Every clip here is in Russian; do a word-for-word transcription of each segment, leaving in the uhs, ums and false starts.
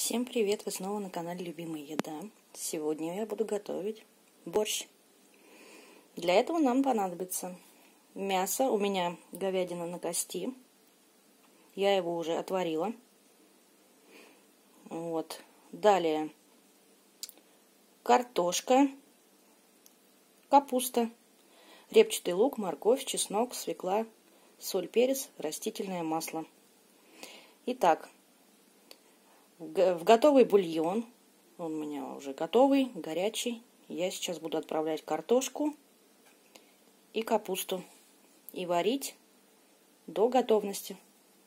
Всем привет! Вы снова на канале Любимая Еда. Сегодня я буду готовить борщ. Для этого нам понадобится мясо. У меня говядина на кости. Я его уже отварила. Вот. Далее картошка, капуста, репчатый лук, морковь, чеснок, свекла, соль, перец, растительное масло. Итак, в готовый бульон, он у меня уже готовый, горячий, я сейчас буду отправлять картошку и капусту и варить до готовности.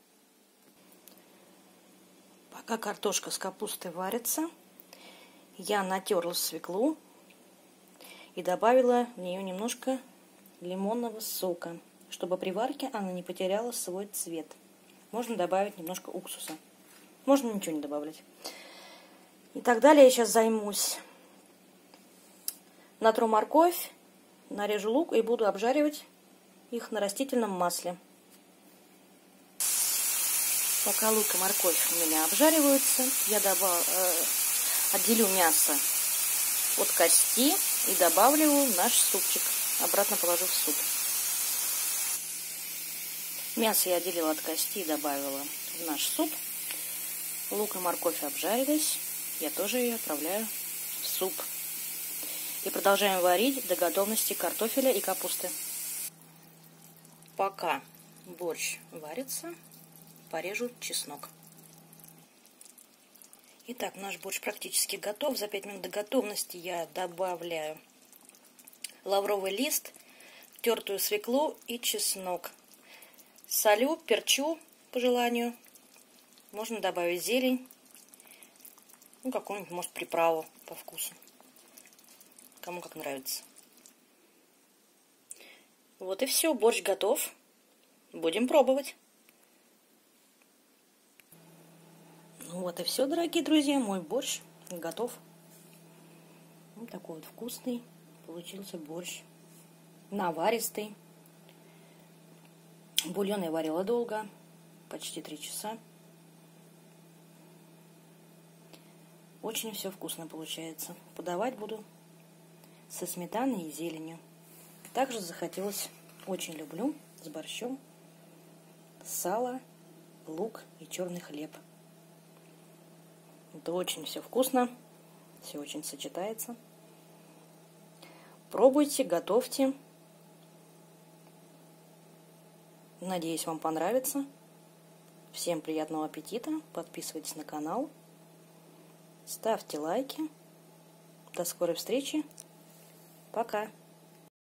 Пока картошка с капустой варится, я натерла свеклу и добавила в нее немножко лимонного сока, чтобы при варке она не потеряла свой цвет. Можно добавить немножко уксуса. Можно ничего не добавлять. И так далее я сейчас займусь. Натру морковь, нарежу лук и буду обжаривать их на растительном масле. Пока лук и морковь у меня обжариваются, я добав... э, отделю мясо от кости и добавлю наш супчик. Обратно положу в суп. Мясо я отделила от кости и добавила в наш суп. Лук и морковь обжарились, я тоже ее отправляю в суп. И продолжаем варить до готовности картофеля и капусты. Пока борщ варится, порежу чеснок. Итак, наш борщ практически готов. За пять минут до готовности я добавляю лавровый лист, тертую свеклу и чеснок. Солю, перчу по желанию. Можно добавить зелень, ну какую-нибудь, может, приправу по вкусу, кому как нравится. Вот и все, борщ готов. Будем пробовать. Ну вот и все, дорогие друзья, мой борщ готов. Вот такой вот вкусный получился борщ, наваристый. Бульон я варила долго, почти три часа. Очень все вкусно получается. Подавать буду со сметаной и зеленью. Также захотелось, очень люблю с борщом, сало, лук и черный хлеб. Это очень все вкусно, все очень сочетается. Пробуйте, готовьте. Надеюсь, вам понравится. Всем приятного аппетита. Подписывайтесь на канал. Ставьте лайки. До скорой встречи. Пока.